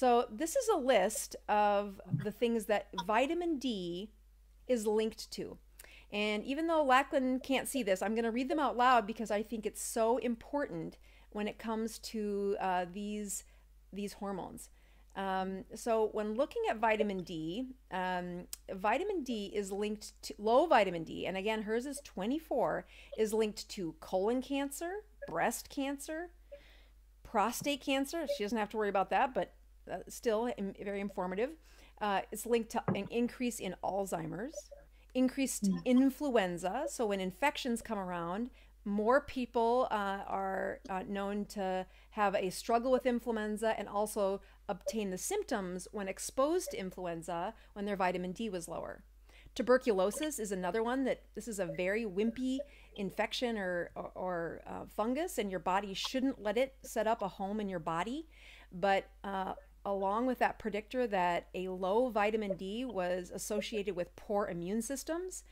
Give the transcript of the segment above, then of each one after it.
So this is a list of the things that vitamin D is linked to. And even though Lachlan can't see this, I'm going to read them out loud because I think it's so important when it comes to these hormones. So when looking at vitamin D, vitamin D is linked to low vitamin D, and again, hers is 24, is linked to colon cancer, breast cancer, prostate cancer. She doesn't have to worry about that, but still very informative. It's linked to an increase in Alzheimer's, increased influenza. So when infections come around, more people are known to have a struggle with influenza and also obtain the symptoms when exposed to influenza when their vitamin D was lower. Tuberculosis is another one that this is a very wimpy infection or fungus, and your body shouldn't let it set up a home in your body. But along with that predictor that a low vitamin D was associated with poor immune systems,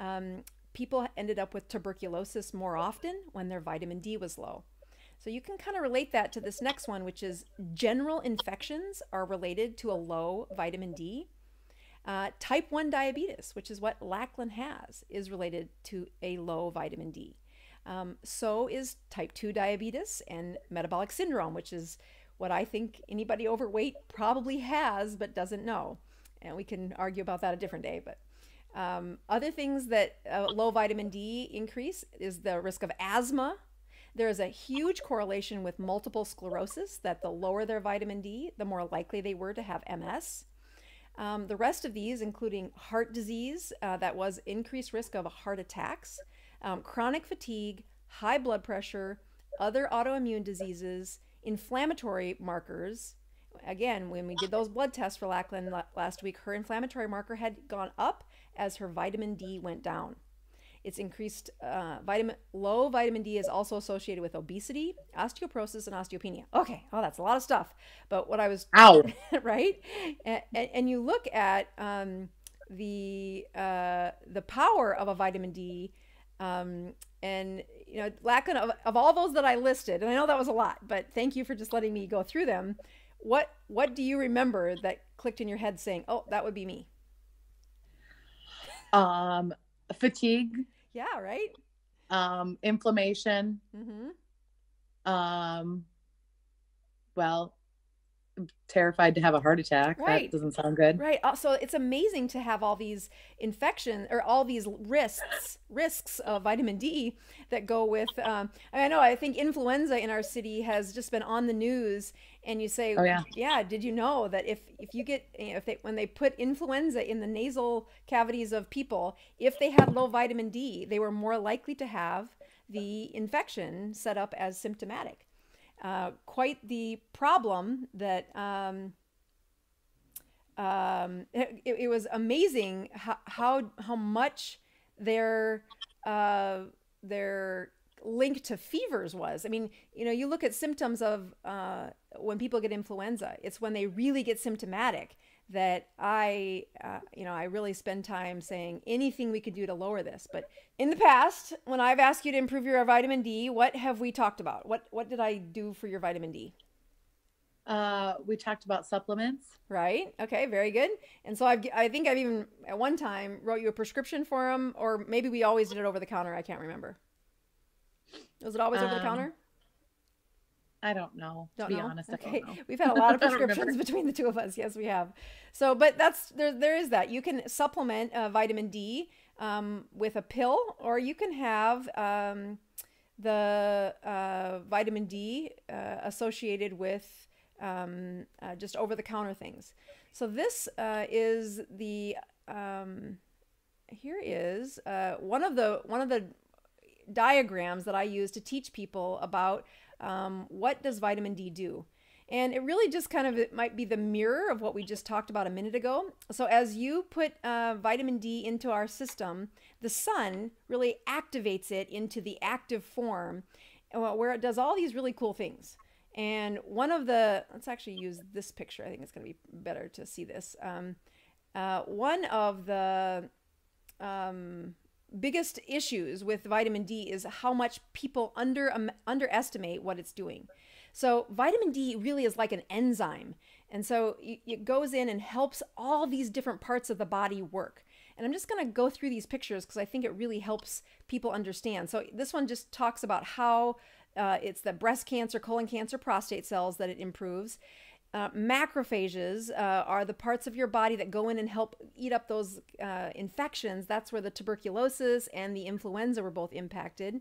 people ended up with tuberculosis more often when their vitamin D was low. So you can kind of relate that to this next one, which is general infections are related to a low vitamin D. Type 1 diabetes, which is what Lachlan has, is related to a low vitamin D. So is type 2 diabetes and metabolic syndrome, which is what I think anybody overweight probably has but doesn't know. And we can argue about that a different day. But other things that low vitamin D increase is the risk of asthma. There is a huge correlation with multiple sclerosis, that the lower their vitamin D, the more likely they were to have MS. The rest of these, including heart disease, that was increased risk of heart attacks, chronic fatigue, high blood pressure, other autoimmune diseases, inflammatory markers. Again, when we did those blood tests for Lachlan last week, her inflammatory marker had gone up as her vitamin D went down. It's increased low vitamin D is also associated with obesity, osteoporosis, and osteopenia. Okay, oh, that's a lot of stuff. But what I was right, and you look at the power of a vitamin D, and you know, Lachlan, of all those that I listed, and I know that was a lot, but thank you for just letting me go through them. What do you remember that clicked in your head saying, "Oh, that would be me"? Fatigue. Yeah, right. Inflammation. Well, I'm terrified to have a heart attack. That Right. doesn't sound good. Right. So it's amazing to have all these infections or all these risks of vitamin D that go with. I know. I think influenza in our city has just been on the news, and you say, Oh yeah. yeah, did you know that if you get when they put influenza in the nasal cavities of people, if they had low vitamin D, they were more likely to have the infection set up as symptomatic. Quite the problem that. It was amazing how much their link to fevers was. I mean, you know, you look at symptoms of when people get influenza, it's when they really get symptomatic that I really spend time saying anything we could do to lower this. But in the past, when I've asked you to improve your vitamin D, what have we talked about? What did I do for your vitamin D? We talked about supplements. Right. Okay. Very good. And so I think I've even at one time wrote you a prescription for them, or maybe we always did it over the counter. I can't remember. Was it always over the counter? I don't know. Don't to be know. honest, Okay. I don't know. We've had a lot of prescriptions between the two of us. Yes, we have. So, but there is that. You can supplement vitamin D with a pill, or you can have the vitamin D associated with just over the counter things. So this is the here is one of the diagrams that I use to teach people about what does vitamin D do. And it really just kind of, it might be the mirror of what we just talked about a minute ago. So as you put vitamin D into our system, the sun really activates it into the active form where it does all these really cool things. And one of the, let's actually use this picture. I think it's going to be better to see this. One of the biggest issues with vitamin D is how much people underestimate what it's doing. So vitamin D really is like an enzyme. And so it goes in and helps all these different parts of the body work. And I'm just going to go through these pictures because I think it really helps people understand. So this one just talks about how it's the breast cancer, colon cancer, prostate cells that it improves. Macrophages are the parts of your body that go in and help eat up those infections. That's where the tuberculosis and the influenza were both impacted.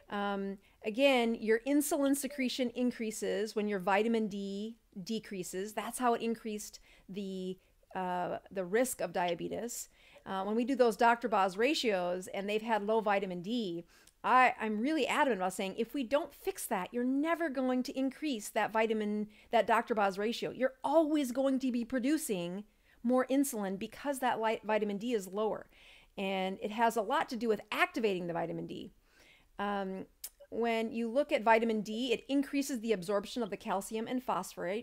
Again, your insulin secretion increases when your vitamin D decreases. That's how it increased the risk of diabetes. When we do those Dr. Boz ratios and they've had low vitamin D, I'm really adamant about saying if we don't fix that, you're never going to increase that Dr. Boz ratio. You're always going to be producing more insulin because that vitamin D is lower. And it has a lot to do with activating the vitamin D. When you look at vitamin D, it increases the absorption of the calcium and phosphate.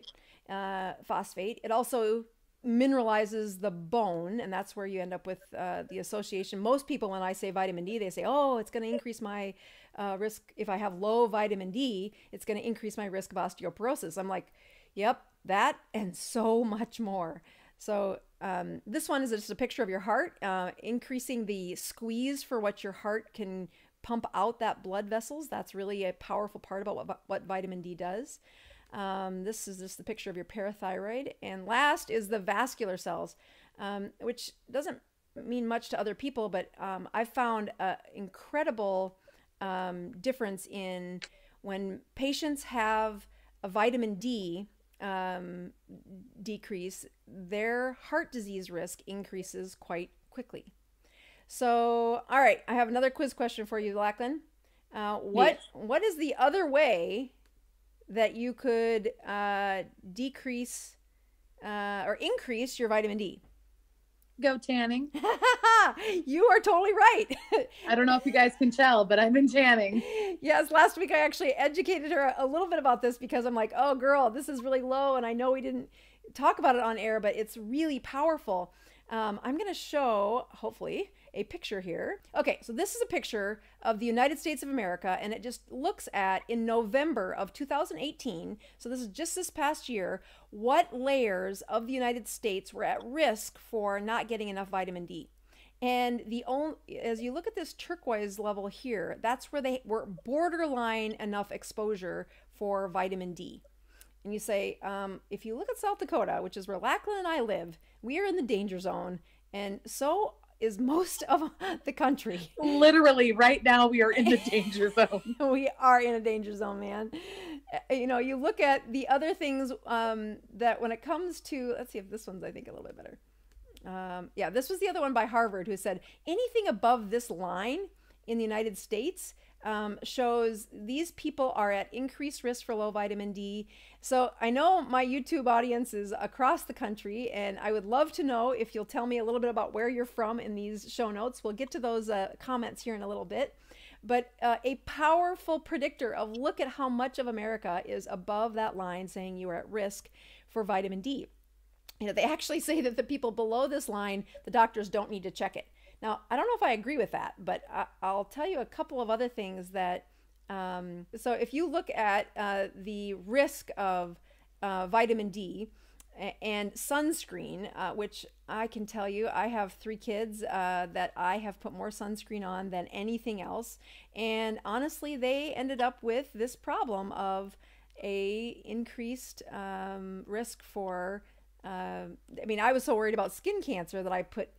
It also mineralizes the bone, and that's where you end up with the association. Most people, when I say vitamin D, they say, oh, it's going to increase my risk. If I have low vitamin D, it's going to increase my risk of osteoporosis. I'm like, yep, that and so much more. So this one is just a picture of your heart, increasing the squeeze for what your heart can pump out that blood vessels. That's really a powerful part about what vitamin D does. This is just the picture of your parathyroid. And last is the vascular cells, which doesn't mean much to other people, but I've found an incredible difference in when patients have a vitamin D decrease, their heart disease risk increases quite quickly. So, all right, I have another quiz question for you, Lachlan. What is the other way that you could decrease or increase your vitamin D? Go tanning. You are totally right. I don't know if you guys can tell, but I've been tanning. Yes, last week I actually educated her a little bit about this because I'm like, oh girl, this is really low, and I know we didn't talk about it on air, but it's really powerful. I'm going to show, hopefully, a picture here. Okay, so this is a picture of the United States of America, and it just looks at, in November of 2018, so this is just this past year, what layers of the United States were at risk for not getting enough vitamin D. And as you look at this turquoise level here, that's where they were borderline enough exposure for vitamin D. And you say, if you look at South Dakota, which is where Lachlan and I live, we are in the danger zone, and so is most of the country. Literally, right now we are in the danger zone. We are in a danger zone, man. You know, you look at the other things that when it comes to, let's see if this one's, I think, a little bit better. Yeah, this was the other one by Harvard who said anything above this line in the United States shows these people are at increased risk for low vitamin D. So I know my YouTube audience is across the country, and I would love to know if you'll tell me a little bit about where you're from in these show notes. We'll get to those comments here in a little bit. But a powerful predictor of look at how much of America is above that line saying you are at risk for vitamin D. You know, they actually say that the people below this line, the doctors don't need to check it. Now, I don't know if I agree with that, but I'll tell you a couple of other things that, so if you look at the risk of vitamin D and sunscreen, which I can tell you, I have 3 kids that I have put more sunscreen on than anything else. And honestly, they ended up with this problem of a increased risk for, I mean, I was so worried about skin cancer that I put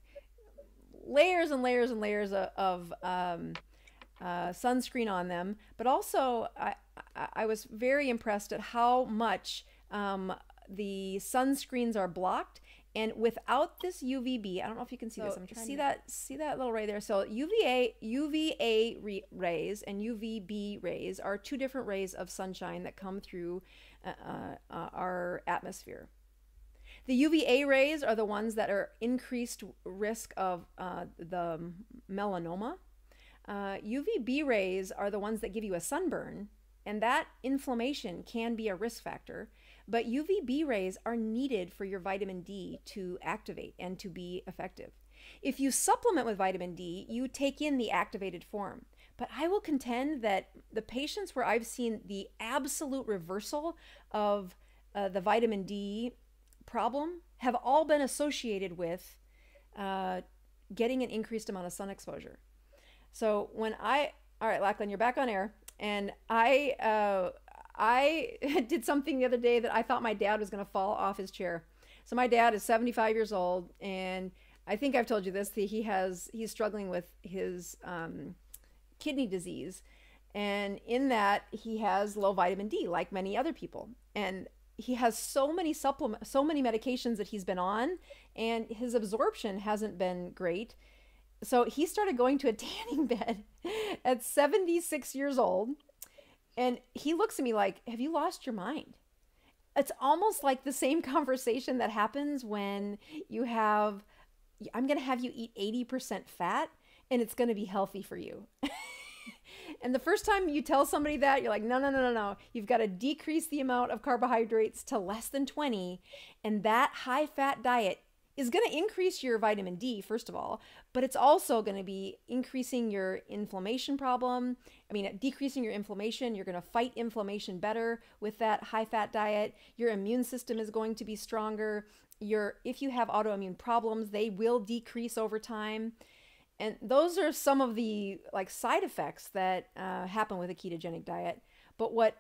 layers and layers and layers of sunscreen on them, but also I was very impressed at how much the sunscreens are blocked. And without this UVB, I don't know if you can see this. I'm trying to see that little ray there. So UVA rays and UVB rays are 2 different rays of sunshine that come through our atmosphere. The UVA rays are the ones that are increased risk of the melanoma. UVB rays are the ones that give you a sunburn, and that inflammation can be a risk factor. But UVB rays are needed for your vitamin D to activate and to be effective. If you supplement with vitamin D, you take in the activated form. But I will contend that the patients where I've seen the absolute reversal of the vitamin D problem have all been associated with getting an increased amount of sun exposure. So all right, Lachlan, you're back on air, and I did something the other day that I thought my dad was going to fall off his chair. So my dad is 75 years old, and I think I've told you this. He's struggling with his kidney disease, and in that he has low vitamin D, like many other people, and he has so many medications that he's been on, and his absorption hasn't been great. So he started going to a tanning bed at 76 years old, and he looks at me like, "Have you lost your mind?" It's almost like the same conversation that happens when I'm going to have you eat 80% fat, and it's going to be healthy for you. And the first time you tell somebody that, you're like, no. You've got to decrease the amount of carbohydrates to less than 20. And that high fat diet is going to increase your vitamin D, first of all, but it's also going to be increasing your inflammation problem. I mean, decreasing your inflammation. You're going to fight inflammation better with that high fat diet. Your immune system is going to be stronger. If you have autoimmune problems, they will decrease over time. And those are some of the side effects that happen with a ketogenic diet. But when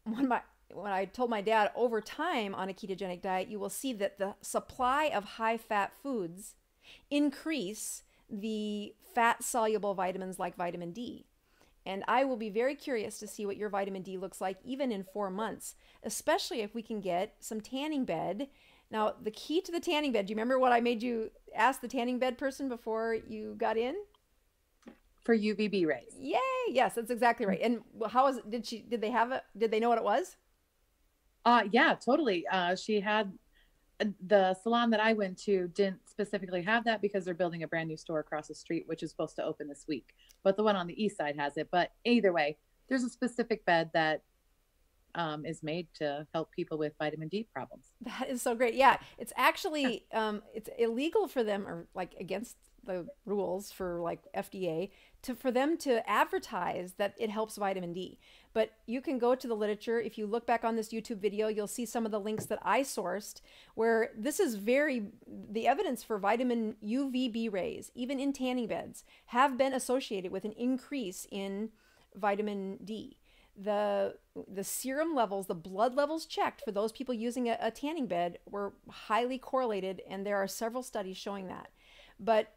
I told my dad, over time on a ketogenic diet, you will see that the supply of high-fat foods increase the fat-soluble vitamins like vitamin D. And I will be very curious to see what your vitamin D looks like even in 4 months, especially if we can get some tanning bed. Now, the key to the tanning bed, do you remember what I made you ask the tanning bed person before you got in? For UVB rays. Yay! Yes, that's exactly right. And how was it? Did they know what it was? Yeah, totally. She had the salon that I went to didn't specifically have that because they're building a brand new store across the street, which is supposed to open this week. But the one on the east side has it. But either way, there's a specific bed that is made to help people with vitamin D problems. That is so great. Yeah, it's actually it's illegal for them, or against the rules for FDA, for them to advertise that it helps vitamin D. But you can go to the literature. If you look back on this YouTube video, you'll see some of the links that I sourced where this is the evidence for vitamin UVB rays, even in tanning beds, have been associated with an increase in vitamin D. The serum levels, the blood levels checked for those people using a tanning bed were highly correlated, and there are several studies showing that. But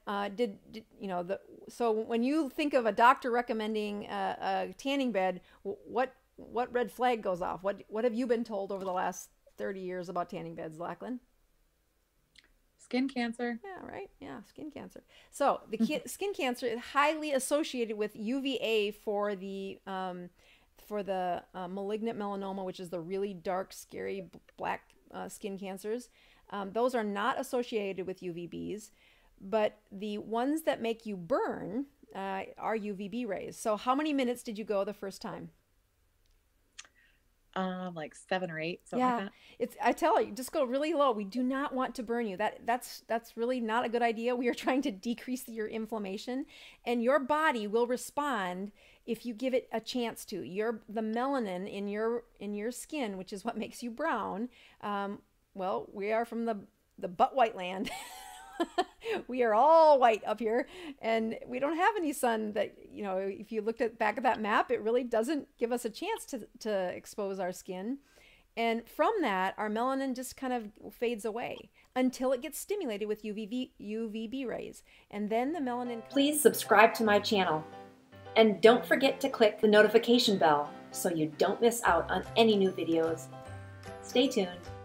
so when you think of a doctor recommending a tanning bed, what red flag goes off? What have you been told over the last 30 years about tanning beds, Lachlan? Skin cancer. Yeah, right. Yeah, skin cancer. So the skin cancer is highly associated with UVA for the malignant melanoma, which is the really dark, scary black skin cancers. Those are not associated with UVBs, but the ones that make you burn are UVB rays. So how many minutes did you go the first time? 7 or 8, something like that. I tell you, just go really low. We do not want to burn you. That's really not a good idea. We are trying to decrease your inflammation, and your body will respond if you give it a chance to. The melanin in your skin, which is what makes you brown. We are from the butt white land. We are all white up here, and we don't have any sun that, if you looked back at that map, it really doesn't give us a chance to expose our skin. And from that, our melanin just kind of fades away until it gets stimulated with UVB rays. And then the melanin... Please subscribe to my channel. And don't forget to click the notification bell so you don't miss out on any new videos. Stay tuned.